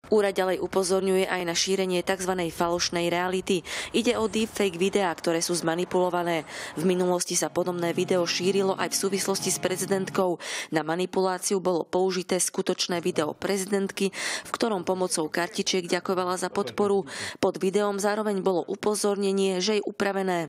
Úrad ďalej upozorňuje aj na šírenie tzv. Falošnej reality. Ide o deepfake videá, ktoré sú zmanipulované. V minulosti sa podobné video šírilo aj v súvislosti s prezidentkou. Na manipuláciu bolo použité skutočné video prezidentky, v ktorom pomocou kartičiek ďakovala za podporu. Pod videom zároveň bolo upozornenie, že je upravené.